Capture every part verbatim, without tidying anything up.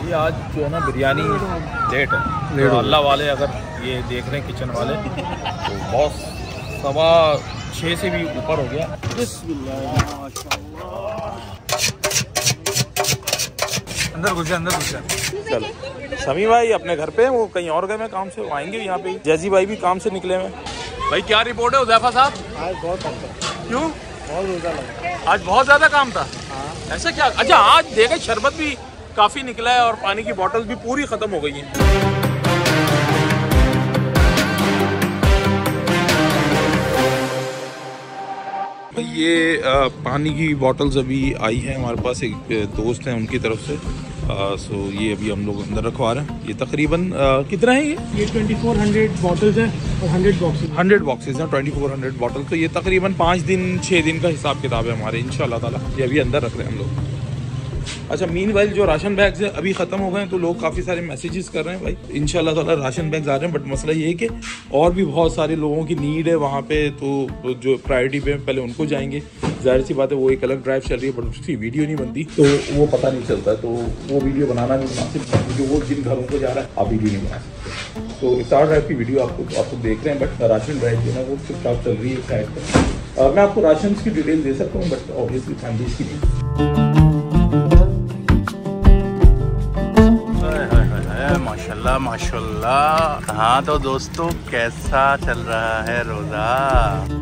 भाई आज जो है ना बिरयानी लेट है, तो अल्लाह वाले अगर ये देख रहे हैं किचन वाले तो बहुत सवा छः से भी ऊपर हो गया। अंदर घुसे अंदर घुसे चलो। शमी भाई अपने घर पे, वो कहीं और गए मैं काम से, वो आएंगे यहाँ पे। जैजी भाई भी काम से निकले में। भाई क्या रिपोर्ट है हुज़ैफा साहब? आज बहुत काम था। क्यों? बहुत रोजा लगा। आज बहुत ज़्यादा काम था। हाँ। ऐसा क्या? अच्छा आज देखा शरबत भी काफ़ी निकला है और पानी की बोतल भी पूरी ख़त्म हो गई है। ये आ, पानी की बॉटल्स अभी आई है हमारे पास, एक दोस्त हैं उनकी तरफ से। आ, सो ये अभी हम लोग अंदर रखवा रहे हैं। ये तकरीबन आ, कितना है ये? ये चौबीस सौ बॉटल्स हैं और सौ बॉक्सेस हंड्रेड बॉक्सेस हैं, चौबीस सौ बॉटल। तो ये तकरीबन पाँच दिन छः दिन का हिसाब किताब है हमारे इंशाल्लाह ताला। ये अभी अंदर रख रहे हैं हम लोग। अच्छा मीन वाइल जो राशन बैग्स है अभी ख़त्म हो गए हैं, तो लोग काफ़ी सारे मैसेजेस कर रहे हैं भाई इंशाल्लाह ताला राशन बैग्स आ रहे हैं। बट मसला ये है कि और भी बहुत सारे लोगों की नीड है वहाँ पे, तो जो प्रायोरिटी पे पहले उनको जाएंगे। जाहिर सी बात है वो एक अलग ड्राइव चल रही है, बट उसकी वीडियो नहीं बनती तो वो पता नहीं चलता, तो वो वीडियो बनाना भी मुनासिब है क्योंकि वो जिन घरों को जा रहा है आप वीडियो नहीं बना सकते। तो इफ्तार ड्राइव की वीडियो आपको आप लोग देख रहे हैं, बट राशन ड्राइव जो है वो चुपचाप चल रही है साइड पर। मैं आपको राशन की डिटेल दे सकता हूँ, बट ऑब्वियसली फैमिलीज की नहीं। माशाल्लाह माशाल्लाह। हाँ तो दोस्तों कैसा चल रहा है रोज़ा?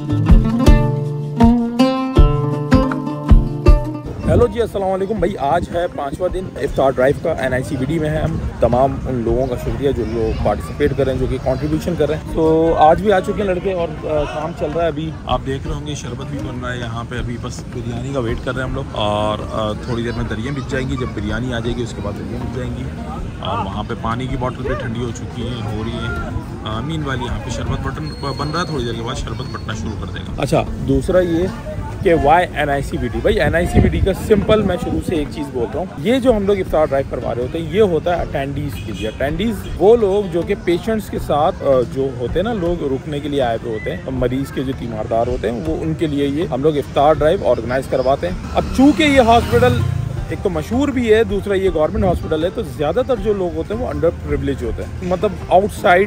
हेलो जी अस्सलाम वालेकुम भाई। आज है पांचवा दिन इफ्तार ड्राइव का, N I C V D में है हम। तमाम उन लोगों का शुक्रिया जो लोग पार्टिसिपेट कर रहे हैं, जो कि कंट्रीब्यूशन कर रहे हैं। तो आज भी आ चुके हैं लड़के और आ, काम चल रहा है। अभी आप देख रहे होंगे शरबत भी बन रहा है यहाँ पे। अभी बस बिरयानी का वेट कर रहे हैं हम लोग, और आ, थोड़ी देर में दरियाँ बिक जाएंगी। जब बिरयानी आ जाएगी उसके बाद दरियाँ बिक जाएंगी। और वहाँ पे पानी की बोतल भी ठंडी हो चुकी है, हो रही है। मीन वाली यहाँ पे शरबत बटन बन रहा है, थोड़ी देर के बाद शरबत बटना शुरू कर देगा। अच्छा दूसरा ये कि Y N I C V D. भाई N I C V D का सिंपल मैं शुरू से एक चीज़ बोलता हूँ, ये जो हम लोग इफ्तार ड्राइव करवा रहे होते हैं ये होता है अटेंडीज़ के लिए। अटेंडीज़ वो लोग जो कि पेशेंट्स के साथ जो होते हैं ना, लोग रुकने के लिए आए हुए होते हैं, मरीज़ के जो तीमारदार होते हैं, वो उनके लिए ये हम लोग इफ्तार ड्राइव ऑर्गेनाइज करवाते हैं। अब चूँकि ये हॉस्पिटल एक तो मशहूर भी है, दूसरा ये गवर्नमेंट हॉस्पिटल है, तो ज़्यादातर जो लोग होते हैं वो अंडर प्रिविलेज होते हैं। मतलब आउटसाइड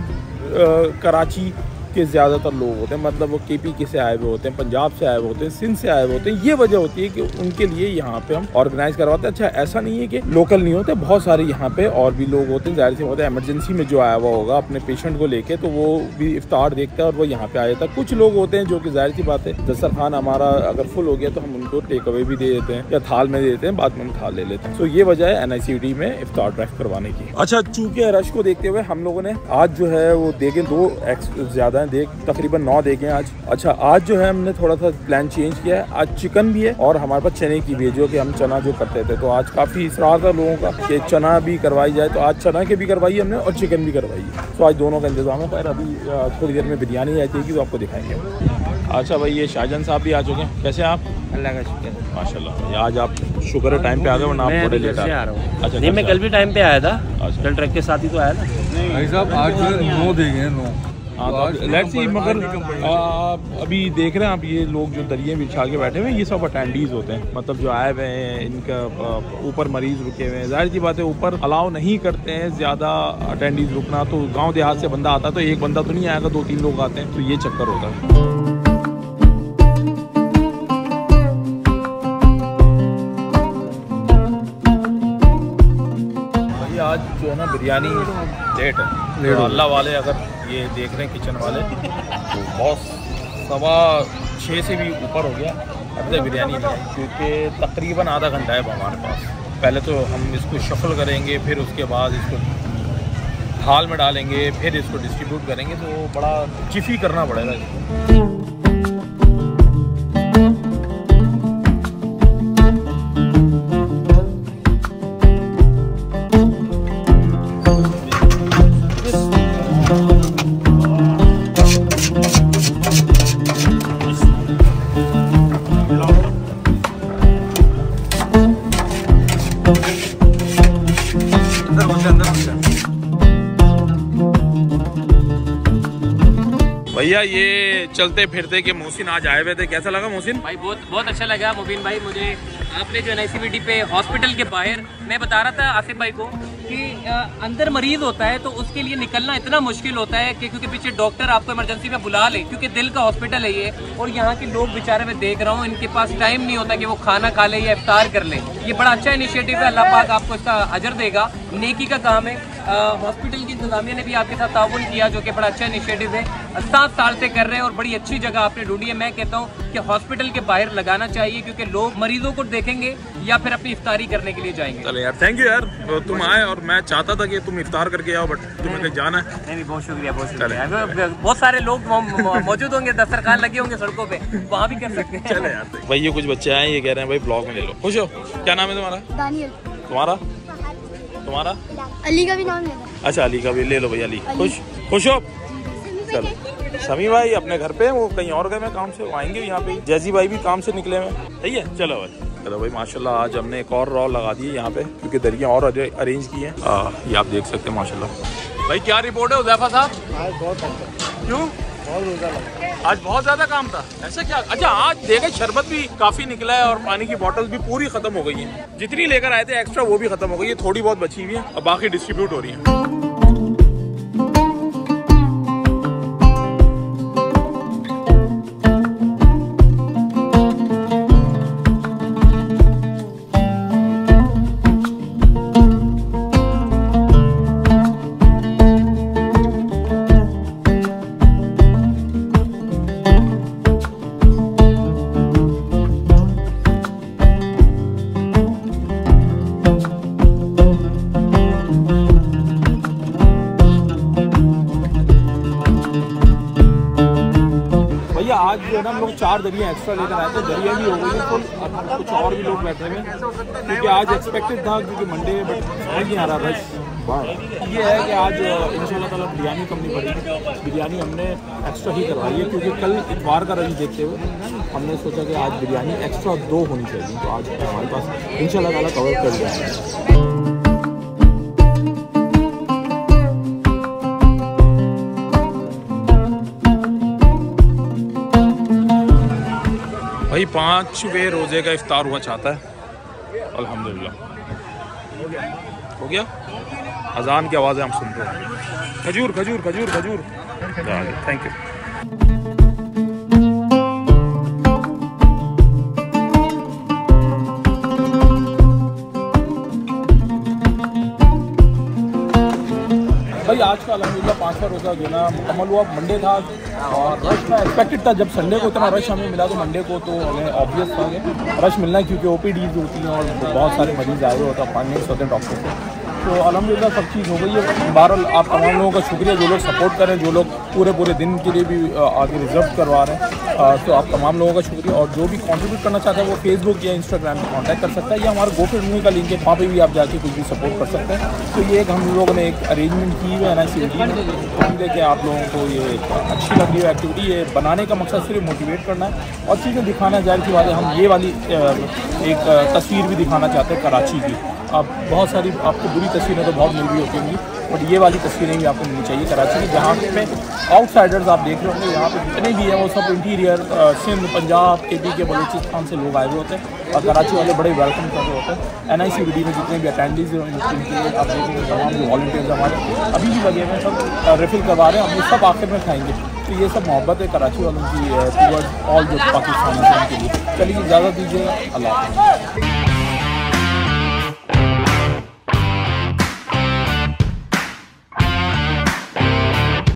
कराची के ज़्यादातर लोग होते हैं, मतलब वो के पी के से आए हुए होते हैं, पंजाब से आए हुए होते हैं, सिंध से आए हुए होते हैं। ये वजह होती है कि उनके लिए यहाँ पे हम ऑर्गेनाइज करवाते हैं। अच्छा ऐसा नहीं है कि लोकल नहीं होते, बहुत सारे यहाँ पे और भी लोग होते हैं। जाहिर सी बात है इमरजेंसी में जो आया हुआ होगा अपने पेशेंट को लेके, तो वो भी इफ्तार देखता है और वो यहाँ पे आ जाता है। कुछ लोग होते हैं जो कि जाहिर सी बात है दस्तरखान हमारा अगर फुल हो गया तो हम उनको टेक अवे भी दे देते हैं या थाल में दे देते हैं, बाद में हम थाल ले लेते हैं। तो ये वजह है एन आई सी डी में इफ्तार ड्राइव करवाने की। अच्छा चूँकि रश को देखते हुए हम लोगों ने आज जो है वो देखें दो एक्स ज़्यादा हैं, देख तकरीबन नौ देखें आज। अच्छा आज जो है हमने थोड़ा सा प्लान चेंज किया है। आज चिकन भी है और हमारे पास चने की भी है, जो कि हम चना जो करते थे, तो आज काफ़ी इसरार था लोगों का कि चना भी करवाई जाए, तो आज चना के भी करवाई हमने और चिकन भी करवाई है। तो आज दोनों का इंतजाम है। पर अभी थोड़ी देर में बिरयानी आ जाएगी तो आपको दिखाएंगे। अच्छा भाई ये शाहजहान साहब भी आ चुके हैं। कैसे हैं आप? अल्लाह का शुक्र माशाल्लाह। आज आप शुक्र है टाइम पे आ गए, वरना आप थोड़े लेट आ रहे हैं। अच्छा नहीं मैं कल भी टाइम पे आया था, कल ट्रक के साथ ही तो आया था भाई साहब। आज नौ देंगे नौ। हाँ तो लेट्स सी, मगर आ, अभी देख रहे हैं आप ये लोग जो दरिये बिछा के बैठे हुए हैं, ये सब अटेंडीज होते हैं, मतलब जो आए हुए हैं, इनका ऊपर मरीज रुके हुए हैं। जाहिर सी बात है ऊपर अलाउ नहीं करते हैं ज़्यादा अटेंडीज रुकना, तो गांव देहात से बंदा आता है तो एक बंदा तो नहीं आएगा, दो तीन लोग आते हैं, तो ये चक्कर होता है। आज जो है ना बिरयानी लेट है, तो अल्लाह वाले अगर ये देख रहे हैं किचन वाले तो बहुत सवा छः से भी ऊपर हो गया, अब तक बिरयानी नहीं है, क्योंकि तकरीबन आधा घंटा है हमारे पास। पहले तो हम इसको शफल करेंगे, फिर उसके बाद इसको थाल में डालेंगे, फिर इसको डिस्ट्रीब्यूट करेंगे, तो बड़ा चिफी करना पड़ेगा इसको। भाई भैया ये चलते फिरते के मोहसिन आज आए हुए थे, कैसा लगा मोहसिन? भाई बहुत बहुत अच्छा लगा मुबीन भाई। मुझे आपने जो N I C V D पे हॉस्पिटल के बाहर, मैं बता रहा था आसिफ भाई को कि आ, अंदर मरीज होता है तो उसके लिए निकलना इतना मुश्किल होता है कि क्योंकि पीछे डॉक्टर आपको इमरजेंसी में बुला ले, क्योंकि दिल का हॉस्पिटल है ये। और यहाँ के लोग बेचारे मैं देख रहा हूँ, इनके पास टाइम नहीं होता कि वो खाना खा ले या इफ्तार कर ले। ये बड़ा अच्छा इनिशिएटिव है, अल्लाह पाक आपको इसका अजर देगा, नेकी का काम है। हॉस्पिटल की इंतजामिया ने भी आपके साथ ताउन किया, जो कि बड़ा अच्छा इनिशिएटिव है, सात साल से कर रहे हैं और बड़ी अच्छी जगह आपने ढूंढी है। मैं कहता हूँ कि हॉस्पिटल के बाहर लगाना चाहिए, क्योंकि लोग मरीजों को देखेंगे या फिर अपनी इफ्तारी करने के लिए जाएंगे। चलो यार, थैंक यू यार, तुम आए और मैं चाहता था कि तुम इफ्तार करके आओ, बट तुम्हें कहीं जाना है। नहीं बहुत शुक्रिया, बहुत शुक्रिया। बहुत सारे लोग मौजूद होंगे, दस्तरखान लगे होंगे सड़कों पे, वहाँ भी कर सकते हैं। चले यार भाई, ये कुछ बच्चे आए, ये कह रहे हैं भाई ब्लॉग में ले लो। खुश हो? क्या नाम है तुम्हारा? दानियल। तुम्हारा? तुम्हारा? अली का भी नाम लेना। अच्छा, अली का भी ले लो भाई। अली खुश खुश हो? चलो समी भाई अपने घर पे, वो कहीं और गए मैं काम से, वो आएंगे यहाँ पे। जैसी भाई भी काम से निकले हुए, सही है। चलो भाई, चलो भाई माशाल्लाह आज हमने एक और रॉल लगा दी है यहाँ पे, क्योंकि दरिया और अरेंज की है। ये आप देख सकते हैं माशाल्लाह। भाई क्या रिपोर्ट है हुज़ैफा साहब? क्यों? आज बहुत ज्यादा काम था, ऐसा क्या? अच्छा, आज देखा शरबत भी काफी निकला है और पानी की बोतल्स भी पूरी खत्म हो गई हैं। जितनी लेकर आए थे एक्स्ट्रा वो भी खत्म हो गई है, थोड़ी बहुत बची हुई है और बाकी डिस्ट्रीब्यूट हो रही है। आज जो है ना हम लोग चार दरिया एक्स्ट्रा लेकर आए थे, दरिया भी हो गई फुल, अब कुछ और भी लोग बैठे हुए, क्योंकि आज एक्सपेक्टेड था क्योंकि मंडे है, बट नहीं आ रहा रश। ये है कि आज इंशाल्लाह ताला बिरयानी करनी पड़ेगी। बिरयानी हमने एक्स्ट्रा ही करवाई है, क्योंकि कल इतवार का रश देखते हुए हमने सोचा कि आज बिरयानी एक्स्ट्रा दो होनी चाहिए, तो आज हमारे पास इंशाल्लाह ताला कवर कर दिया। भाई पाँचवें रोज़े का इफ्तार हुआ चाहता है, अल्हम्दुलिल्लाह हो गया। अजान की आवाज़ें हम सुन रहे हैं। खजूर खजूर खजूर खजूर, थैंक यू। भाई आज का अल्हम्दुलिल्लाह पाँचवा रोज़ा जो ना मुकम्मल हुआ। मंडे था और रश में एक्सपेक्टेड था, जब संडे को इतना रश हमें मिला तो मंडे को तो हमें ऑब्वियस था कि रश मिलना है, क्योंकि ओ पी डीज होती हैं और बहुत सारे मरीज़ आए हुए होते हैं, अपॉइंटमेंट्स होते हैं डॉक्टर से। तो अल्हम्दुलिल्लाह सब चीज़ हो गई है। बहरहाल आप तमाम लोगों का शुक्रिया जो लोग सपोर्ट कर रहे हैं, जो लोग पूरे पूरे दिन के लिए भी आगे रिजर्व करवा रहे हैं, तो आप तमाम लोगों का शुक्रिया। और जो भी कंट्रीब्यूट करना चाहता है वो फेसबुक या इंस्टाग्राम पे कांटेक्ट कर सकता है, या हमारे गोफंडमी का लिंक है, वहाँ पे भी आप जाके कुछ भी सपोर्ट कर सकते हैं। तो ये एक हम लोगों ने एक अरेंजमेंट की हुई है N I C V D में, उम्मीद है कि आप लोगों को ये अच्छी लग रही है एक्टिविटी। ये बनाने का मकसद सिर्फ मोटिवेट करना है और चीज़ें दिखाना, जाहिर की बात है। हम ये वाली एक तस्वीर भी दिखाना चाहते हैं कराची की। अब बहुत सारी आपको बुरी तस्वीरें तो बहुत मिल रही होती होंगी, बट ये वाली तस्वीरें भी आपको मिलनी चाहिए कराची की, जहाँ पे आउटसाइडर्स आप देख रहे होंगे। यहाँ पे जितने भी हैं वो सब इंटीरियर सिंध, पंजाब, के पी के, बलूचिस्तान से लोग आए हुए होते हैं और कराची वाले बड़े वेलकम कर रहे होते हैं। N I C V D में जितने भी अटेंडीज हैं उनके आप देखेंगे तमाम जो वॉलंटियर्स हमारे अभी भी लगे हुए हैं, सब रिफिल करवा रहे हैं। हम ये सब आखिर में खाएँगे, तो ये सब मोहब्बत है कराची वालों की टूवर्ड्स ऑल जो पाकिस्तानी के लिए। चलिए इजाज़त दीजिएगा, अल्लाह हाफ़िज़।